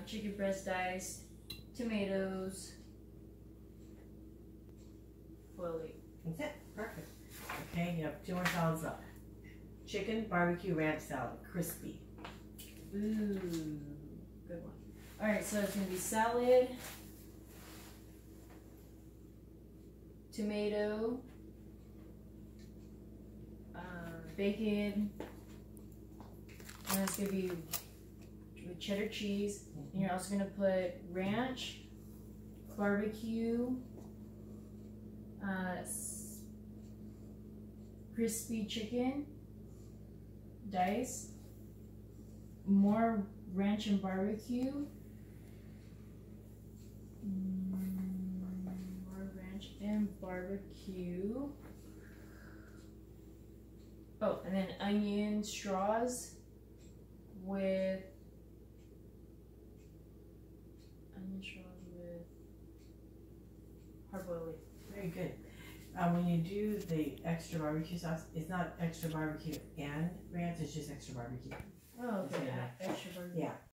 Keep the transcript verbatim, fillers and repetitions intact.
chicken breast diced, tomatoes, foil leaf. That's it. Perfect. Okay, you have two more salads left. Chicken barbecue ranch salad, crispy. Ooh, good one. Alright, so it's gonna be salad, tomato, uh, bacon, and it's gonna be with cheddar cheese. And you're also gonna put ranch, barbecue, uh, s- crispy chicken, diced, more ranch and barbecue, mm, more ranch and barbecue. Oh, and then onion straws with onion straws with hard boiled leaf. Very good. Uh, when you do the extra barbecue sauce, it's not extra barbecue and ranch, it's just extra barbecue. Oh, okay. Yeah. Extra barbecue. Yeah.